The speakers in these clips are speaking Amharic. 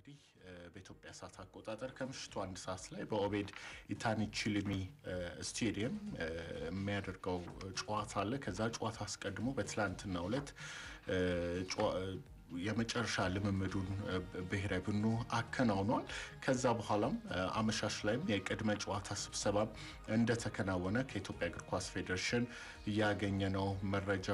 እንግዲህ በኢትዮጵያ ሰዓት አቆጣጠር ከምሽቱ 1 ሰዓት ላይ በኦቤድ ኢታኒ ቺሊሚ ስቴዲየም የሚያደርገው ጨዋታ አለ። ከዛ ጨዋታ አስቀድሞ በትላንትናው ዕለት የመጨረሻ ልምምዱን ብሔራዊ ቡድኑ አከናውኗል። ከዛ በኋላም አመሻሽ ላይም የቅድመ ጨዋታ ስብሰባ እንደተከናወነ ከኢትዮጵያ እግር ኳስ ፌዴሬሽን ያገኘነው መረጃ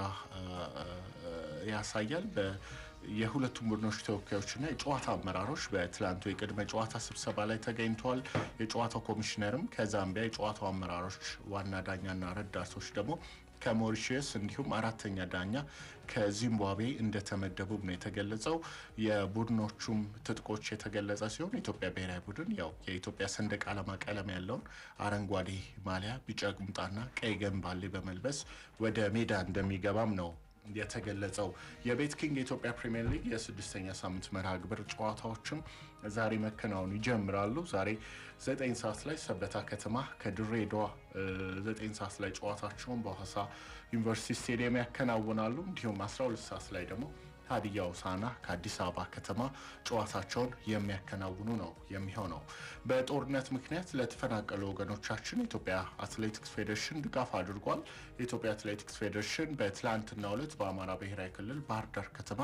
ያሳያል። የሁለቱም ቡድኖች ተወካዮችና የጨዋታ አመራሮች በትላንቱ የቅድመ ጨዋታ ስብሰባ ላይ ተገኝተዋል። የጨዋታው ኮሚሽነርም ከዛምቢያ፣ የጨዋታው አመራሮች ዋና ዳኛና ረዳቶች ደግሞ ከሞሪሺየስ እንዲሁም አራተኛ ዳኛ ከዚምባብዌ እንደተመደቡ ነው የተገለጸው። የቡድኖቹም ትጥቆች የተገለጸ ሲሆን የኢትዮጵያ ብሔራዊ ቡድን ያው የኢትዮጵያ ሰንደቅ ዓላማ ቀለም ያለውን አረንጓዴ ማሊያ፣ ቢጫ ቁምጣና ቀይ ገንባሌ በመልበስ ወደ ሜዳ እንደሚገባም ነው የተገለጸው። የቤት ኪንግ የኢትዮጵያ ፕሪሚየር ሊግ የስድስተኛ ሳምንት መርሃ ግብር ጨዋታዎችም ዛሬ መከናወን ይጀምራሉ። ዛሬ 9 ሰዓት ላይ ሰበታ ከተማ ከድሬዳዋ 9 ሰዓት ላይ ጨዋታቸውን በሐዋሳ ዩኒቨርሲቲ ስቴዲየም ያከናውናሉ። እንዲሁም 12 ሰዓት ላይ ደግሞ ሀዲያ ሆሳዕና ከአዲስ አበባ ከተማ ጨዋታቸውን የሚያከናውኑ ነው የሚሆነው። በጦርነት ምክንያት ለተፈናቀሉ ወገኖቻችን የኢትዮጵያ አትሌቲክስ ፌዴሬሽን ድጋፍ አድርጓል። የኢትዮጵያ አትሌቲክስ ፌዴሬሽን በትላንትናው ዕለት በአማራ ብሔራዊ ክልል ባህር ዳር ከተማ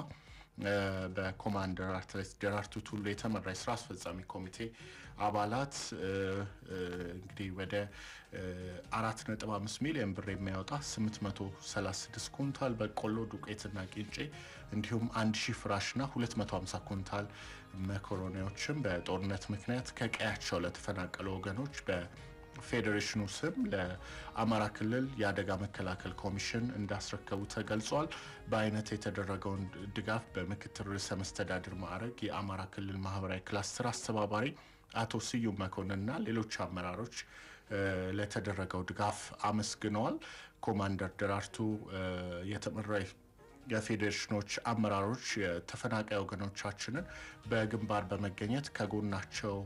በኮማንደር አትሌት ደራርቱ ቱሉ የተመራ የስራ አስፈጻሚ ኮሚቴ አባላት እንግዲህ ወደ 4.5 ሚሊዮን ብር የሚያወጣ 836 ኩንታል በቆሎ ዱቄትና ቂንጬ እንዲሁም 1000 ፍራሽና 250 ኩንታል መኮሮኒዎችን በጦርነት ምክንያት ከቀያቸው ለተፈናቀሉ ወገኖች ፌዴሬሽኑ ስም ለአማራ ክልል የአደጋ መከላከል ኮሚሽን እንዳስረከቡ ተገልጿል። በአይነት የተደረገውን ድጋፍ በምክትል ርዕሰ መስተዳድር ማዕረግ የአማራ ክልል ማህበራዊ ክላስተር አስተባባሪ አቶ ስዩም መኮንንና ሌሎች አመራሮች ለተደረገው ድጋፍ አመስግነዋል። ኮማንደር ደራርቱ የተመራው የፌዴሬሽኖች አመራሮች የተፈናቃይ ወገኖቻችንን በግንባር በመገኘት ከጎናቸው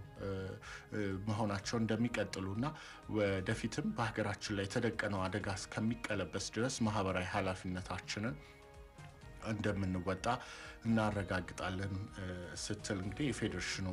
መሆናቸው እንደሚቀጥሉና ወደፊትም በሀገራችን ላይ የተደቀነው አደጋ እስከሚቀለበስ ድረስ ማህበራዊ ኃላፊነታችንን እንደምንወጣ እናረጋግጣለን ስትል እንግዲህ የፌዴሬሽኑ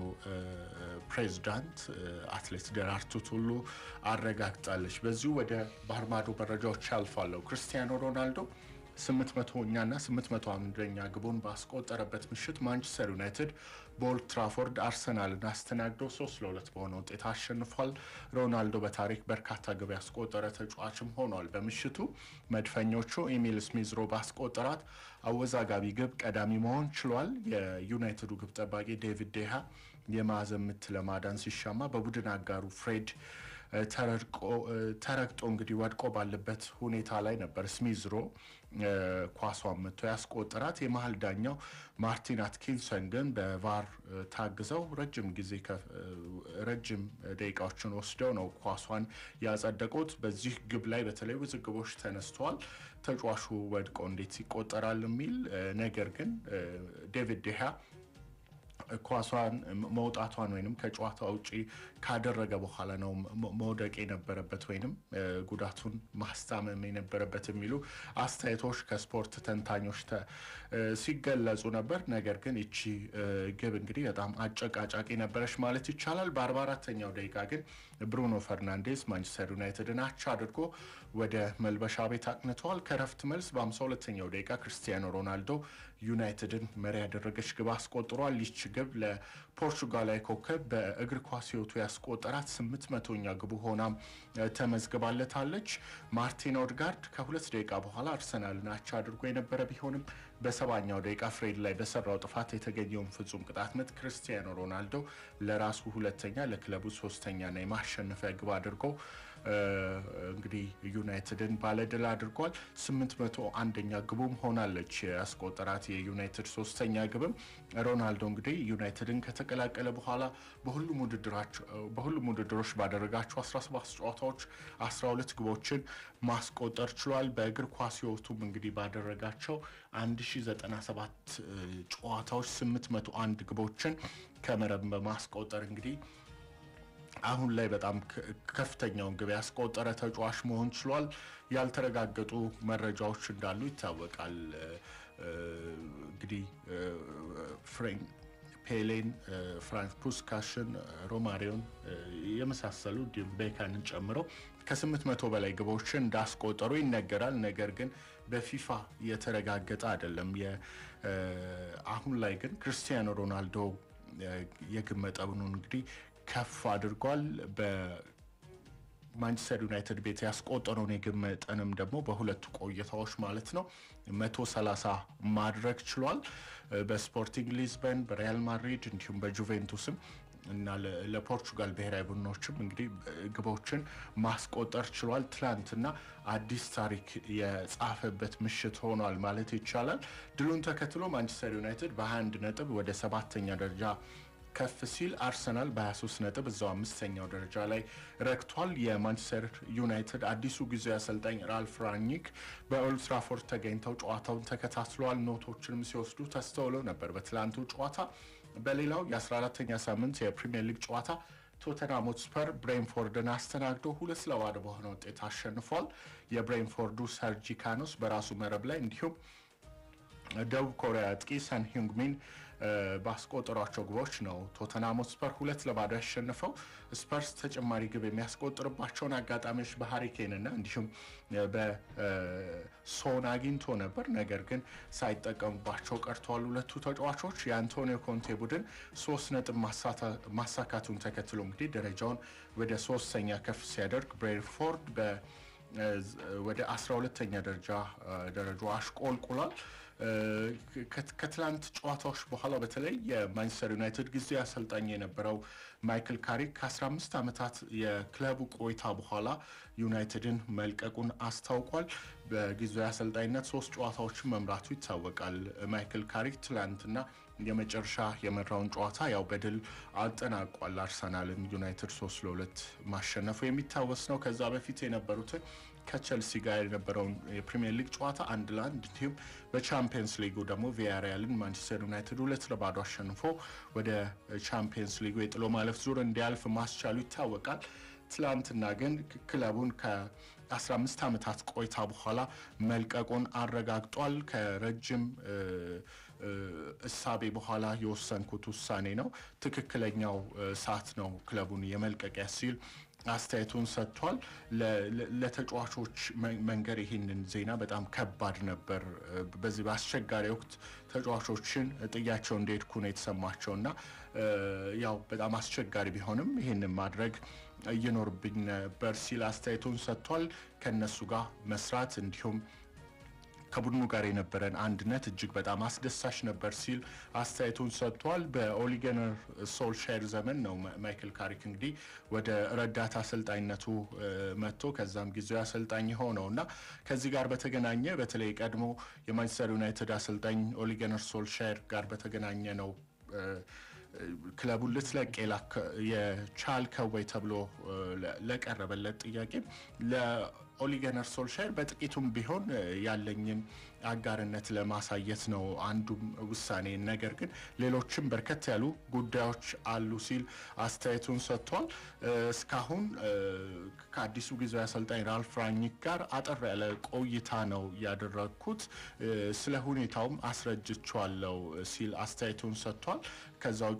ፕሬዝዳንት አትሌት ደራርቱ ቱሉ አረጋግጣለች። በዚሁ ወደ ባህር ማዶ መረጃዎች ያልፋለሁ። ክርስቲያኖ ሮናልዶ 800ኛና 801ኛ ግቡን ባስቆጠረበት ምሽት ማንቸስተር ዩናይትድ በኦልድ ትራፎርድ አርሰናልን አስተናግዶ 3-2 በሆነ ውጤት አሸንፏል። ሮናልዶ በታሪክ በርካታ ግብ ያስቆጠረ ተጫዋችም ሆኗል። በምሽቱ መድፈኞቹ ኤሚል ስሚዝ ሮ ባስቆጠራት አወዛጋቢ ግብ ቀዳሚ መሆን ችሏል። የዩናይትዱ ግብ ጠባቂ ዴቪድ ዴሃ የማዕዘን ምት ለማዳን ሲሻማ በቡድን አጋሩ ፍሬድ ተረግጦ እንግዲህ ወድቆ ባለበት ሁኔታ ላይ ነበር ስሚዝ ሮ ኳሷን መቶ ያስቆጠራት። የመሃል ዳኛው ማርቲን አትኪንሰን ግን በቫር ታግዘው ረጅም ደቂቃዎችን ወስደው ነው ኳሷን ያጸደቁት። በዚህ ግብ ላይ በተለይ ውዝግቦች ተነስተዋል። ተጫዋቹ ወድቆ እንዴት ይቆጠራል የሚል ነገር ግን ዴቪድ ዴሃ ኳሷን መውጣቷን ወይንም ከጨዋታ ውጪ ካደረገ በኋላ ነው መውደቅ የነበረበት ወይንም ጉዳቱን ማስታመም የነበረበት የሚሉ አስተያየቶች ከስፖርት ተንታኞች ሲገለጹ ነበር። ነገር ግን እቺ ግብ እንግዲህ በጣም አጨቃጫቂ ነበረች ማለት ይቻላል። በ44ኛው ደቂቃ ግን ብሩኖ ፈርናንዴዝ ማንቸስተር ዩናይትድን አቻ አድርጎ ወደ መልበሻ ቤት አቅንተዋል። ከረፍት መልስ በ52ኛው ደቂቃ ክርስቲያኖ ሮናልዶ ዩናይትድን መሪ ያደረገች ግብ አስቆጥሯል። ይች ግብ ለፖርቹጋላዊ ኮከብ በእግር ኳስ ሕይወቱ ያስቆጠራት 800ኛ ግቡ ሆና ተመዝግባለታለች። ማርቲን ኦድጋርድ ከ2 ደቂቃ በኋላ አርሰናልን አቻ አድርጎ የነበረ ቢሆንም በ70ኛው ደቂቃ ፍሬድ ላይ በሰራው ጥፋት የተገኘውን ፍጹም ቅጣት ምት ክርስቲያኖ ሮናልዶ ለራሱ ሁለተኛ ለክለቡ ሶስተኛና የማሸነፊያ ግብ አድርጎ እንግዲህ ዩናይትድን ባለድል አድርጓል። 801ኛ ግቡም ሆናለች ያስቆጠራት የዩናይትድ ሶስተኛ ግብም። ሮናልዶ እንግዲህ ዩናይትድን ከተቀላቀለ በኋላ በሁሉም ውድድሮች ባደረጋቸው 17 ጨዋታዎች 12 ግቦችን ማስቆጠር ችሏል። በእግር ኳስ ሕይወቱም እንግዲህ ባደረጋቸው 1097 ጨዋታዎች 801 ግቦችን ከመረብ በማስቆጠር እንግዲህ አሁን ላይ በጣም ከፍተኛውን ግብ ያስቆጠረ ተጫዋች መሆን ችሏል። ያልተረጋገጡ መረጃዎች እንዳሉ ይታወቃል። እንግዲህ ፔሌን፣ ፍራንክ ፑስካሽን፣ ሮማሪዮን የመሳሰሉ ቤካንን ጨምሮ ከ800 በላይ ግቦችን እንዳስቆጠሩ ይነገራል። ነገር ግን በፊፋ የተረጋገጠ አይደለም። አሁን ላይ ግን ክርስቲያኖ ሮናልዶ የግብ መጠኑን እንግዲህ ከፍ አድርጓል። በማንቸስተር ዩናይትድ ቤት ያስቆጠረውን የግብ መጠንም ደግሞ በሁለቱ ቆይታዎች ማለት ነው 130 ማድረግ ችሏል። በስፖርቲንግ ሊዝበን፣ በሪያል ማድሪድ እንዲሁም በጁቬንቱስም እና ለፖርቹጋል ብሔራዊ ቡድኖችም እንግዲህ ግቦችን ማስቆጠር ችሏል። ትላንትና አዲስ ታሪክ የጻፈበት ምሽት ሆኗል ማለት ይቻላል። ድሉን ተከትሎ ማንቸስተር ዩናይትድ በ21 ነጥብ ወደ 7ኛ ደረጃ ከፍ ሲል አርሰናል በ23 ነጥብ እዛው 5ኛው ደረጃ ላይ ረክቷል። የማንቸስተር ዩናይትድ አዲሱ ጊዜያዊ አሰልጣኝ ራልፍ ራኒክ በኦልድ ትራፎርድ ተገኝተው ጨዋታውን ተከታትለዋል። ኖቶችንም ሲወስዱ ተስተውለው ነበር በትላንቱ ጨዋታ። በሌላው የ14ኛ ሳምንት የፕሪሚየር ሊግ ጨዋታ ቶተንሃም ሆትስፐር ብሬንፎርድን አስተናግዶ 2-0 በሆነ ውጤት አሸንፏል። የብሬንፎርዱ ሰርጂ ካኖስ በራሱ መረብ ላይ እንዲሁም ደቡብ ኮሪያ አጥቂ ሰን ሂንግሚን ባስቆጠሯቸው ግቦች ነው ቶተንሃም ሆትስፐር 2-0 ያሸነፈው። ስፐርስ ተጨማሪ ግብ የሚያስቆጥርባቸውን አጋጣሚዎች በሃሪኬንና እንዲሁም በሶን አግኝቶ ነበር። ነገር ግን ሳይጠቀሙባቸው ቀርተዋል ሁለቱ ተጫዋቾች። የአንቶኒዮ ኮንቴ ቡድን 3 ነጥብ ማሳካቱን ተከትሎ እንግዲህ ደረጃውን ወደ 3ኛ ከፍ ሲያደርግ ብሬንፎርድ ወደ 12ኛ ደረጃው አሽቆልቁሏል። ከትላንት ጨዋታዎች በኋላ በተለይ የማንቸስተር ዩናይትድ ጊዜያዊ አሰልጣኝ የነበረው ማይክል ካሪክ ከ15 ዓመታት የክለቡ ቆይታ በኋላ ዩናይትድን መልቀቁን አስታውቋል። በጊዜያዊ አሰልጣኝነት 3 ጨዋታዎችን መምራቱ ይታወቃል። ማይክል ካሪክ ትላንትና የመጨረሻ የመራውን ጨዋታ ያው በድል አጠናቋል። አርሰናልን ዩናይትድ 3-2 ማሸነፉ የሚታወስ ነው። ከዛ በፊት የነበሩትን ከቸልሲ ጋር የነበረውን የፕሪሚየር ሊግ ጨዋታ 1-1 እንዲሁም በቻምፒየንስ ሊጉ ደግሞ ቪያሪያልን ማንቸስተር ዩናይትድ 2-0 አሸንፎ ወደ ቻምፒየንስ ሊጉ የጥሎ ማለፍ ዙር እንዲያልፍ ማስቻሉ ይታወቃል። ትላንትና ግን ክለቡን ከ15 ዓመታት ቆይታ በኋላ መልቀቁን አረጋግጧል። ከረጅም እሳቤ በኋላ የወሰንኩት ውሳኔ ነው፣ ትክክለኛው ሰዓት ነው ክለቡን የመልቀቂያ ሲል አስተያየቱን ሰጥቷል። ለተጫዋቾች መንገር ይህንን ዜና በጣም ከባድ ነበር። በዚህ በአስቸጋሪ ወቅት ተጫዋቾችን ጥያቸው እንደሄድኩ ነው የተሰማቸውና ያው በጣም አስቸጋሪ ቢሆንም ይህንን ማድረግ እየኖርብኝ ነበር ሲል አስተያየቱን ሰጥቷል። ከነሱ ጋር መስራት እንዲሁም ከቡድኑ ጋር የነበረን አንድነት እጅግ በጣም አስደሳች ነበር ሲል አስተያየቱን ሰጥቷል። በኦሊገነር ሶልሻየር ዘመን ነው ማይክል ካሪክ እንግዲህ ወደ ረዳት አሰልጣኝነቱ መጥቶ ከዛም ጊዜያዊ አሰልጣኝ ሆነውና ከዚህ ጋር በተገናኘ በተለይ ቀድሞ የማንቸስተር ዩናይትድ አሰልጣኝ ኦሊገነር ሶልሻየር ጋር በተገናኘ ነው ክለቡን ልትለቅ የቻልከው ወይ ተብሎ ለቀረበለት ጥያቄ ለኦሊገነር ሶልሻየር በጥቂቱም ቢሆን ያለኝን አጋርነት ለማሳየት ነው አንዱም ውሳኔ፣ ነገር ግን ሌሎችም በርከት ያሉ ጉዳዮች አሉ ሲል አስተያየቱን ሰጥቷል። እስካሁን ከአዲሱ ጊዜያዊ አሰልጣኝ ራልፍ ራኒክ ጋር አጠር ያለ ቆይታ ነው ያደረግኩት፣ ስለ ሁኔታውም አስረጅቼዋለሁ ሲል አስተያየቱን ሰጥቷል። ከዛ ውጪ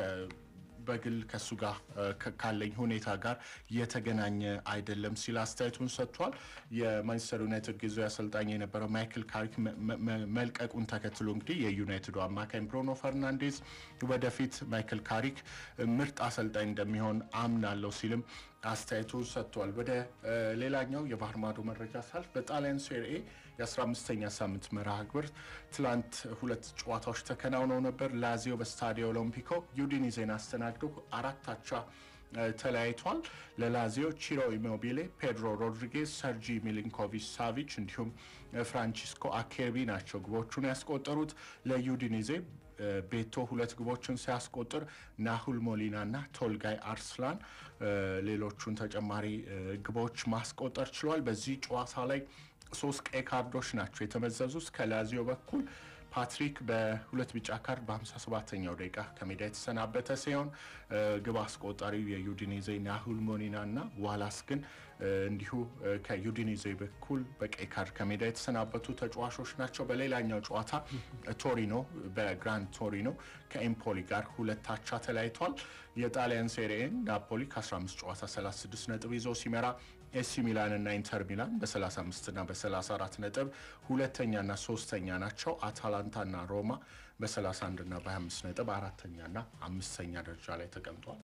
በግል ከሱ ጋር ካለኝ ሁኔታ ጋር የተገናኘ አይደለም ሲል አስተያየቱን ሰጥቷል። የማንቸስተር ዩናይትድ ጊዜያዊ አሰልጣኝ የነበረው ማይክል ካሪክ መልቀቁን ተከትሎ እንግዲህ የዩናይትዱ አማካኝ ብሩኖ ፈርናንዴዝ ወደፊት ማይክል ካሪክ ምርጥ አሰልጣኝ እንደሚሆን አምናለሁ ሲልም አስተያየቱን ሰጥቷል። ወደ ሌላኛው የባህር ማዶ መረጃ ሳልፍ በጣሊያን ሴሪኤ የ15ኛ ሳምንት መርሃ ግብር ትላንት 2 ጨዋታዎች ተከናውነው ነበር። ላዚዮ በስታዲዮ ኦሎምፒኮ ዩዲኒዜን አስተናግዶ 4-4 ተለያይቷል። ለላዚዮ ቺሮ ኢሞቢሌ፣ ፔድሮ ሮድሪጌዝ፣ ሰርጂ ሚሊንኮቪች ሳቪች እንዲሁም ፍራንቺስኮ አኬርቢ ናቸው ግቦቹን ያስቆጠሩት። ለዩዲኒዜ ቤቶ 2 ግቦችን ሲያስቆጥር ናሁል ሞሊና እና ቶልጋይ አርስላን ሌሎቹን ተጨማሪ ግቦች ማስቆጠር ችሏል። በዚህ ጨዋታ ላይ 3 ቀይ ካርዶች ናቸው የተመዘዙት። ከላዚዮ በኩል ፓትሪክ በ2 ቢጫ ካርድ በ57ኛው ደቂቃ ከሜዳ የተሰናበተ ሲሆን ግብ አስቆጣሪው የዩዲኒዜ ናሁል ሞሊና እና ዋላስ ግን እንዲሁ ከዩዲኔዜ በኩል በቀይ ካርድ ከሜዳ የተሰናበቱ ተጫዋቾች ናቸው። በሌላኛው ጨዋታ ቶሪኖ በግራንድ ቶሪኖ ከኤምፖሊ ጋር 2-2 ተለያይቷል። የጣሊያን ሴሪኤ ናፖሊ ከ15 ጨዋታ 36 ነጥብ ይዞ ሲመራ ኤሲ ሚላን እና ኢንተር ሚላን በ35 እና በ34 ነጥብ ሁለተኛና ሶስተኛ ናቸው። አታላንታና ሮማ በ31 እና በ25 ነጥብ አራተኛና አምስተኛ ደረጃ ላይ ተቀምጧል።